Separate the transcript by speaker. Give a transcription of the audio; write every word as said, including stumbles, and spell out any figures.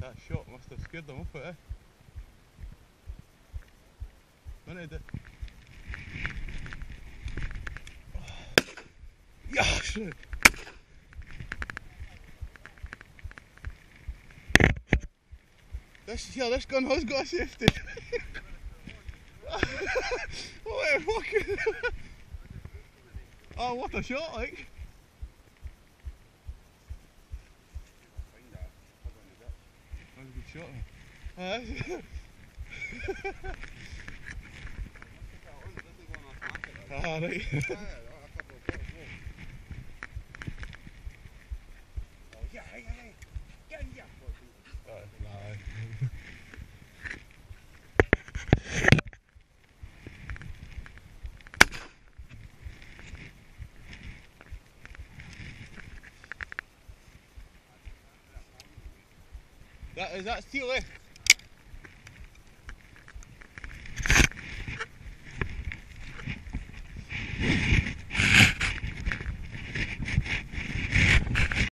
Speaker 1: That shot must have scared them off it, eh? Minute it. Yes! This, yeah, this gun has got a safety. What a fucking... Oh, what a shot, like. That was a good shot, huh? Ah, right. That is that steel left.